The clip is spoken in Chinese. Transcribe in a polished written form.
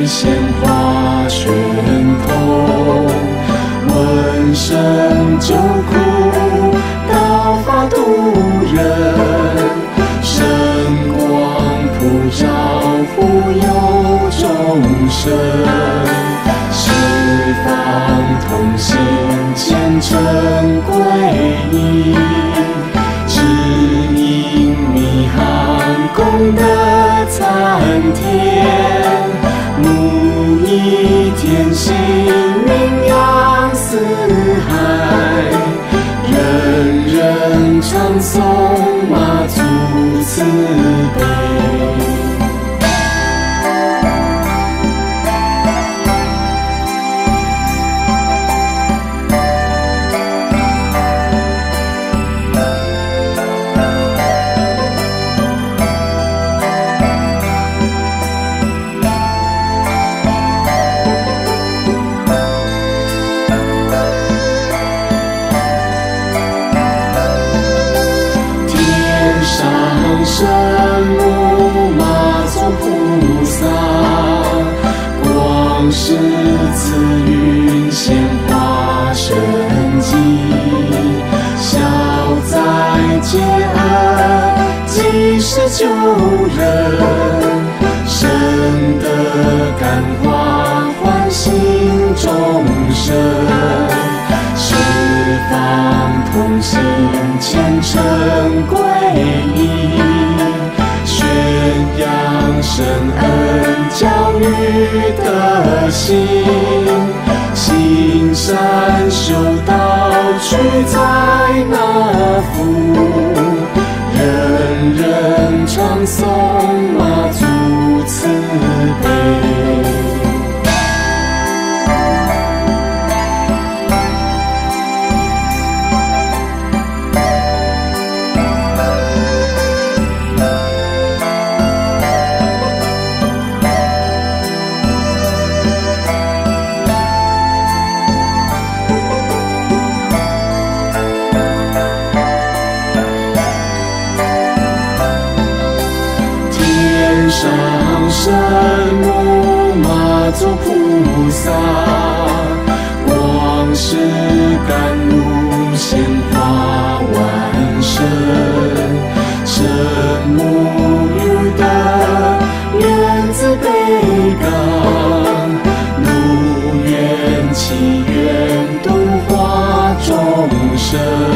鲜花拳头，闻声救苦，道法度人，神光普照，护佑众生，十方同心，虔诚皈依，指引迷航，功德参天，母仪天心，名扬四海，人人唱颂妈祖慈悲。圣母妈祖菩萨，光是慈云显化神迹，消灾解厄，济世救人，神的感化唤醒众生，十方同心，虔诚皈依，宣扬神恩教育的心，行善修道去灾难福，人人唱颂妈祖慈悲。上圣母妈祖菩萨，光是甘露显化万神，圣母育德，愿自悲刚，如愿祈愿度化众生。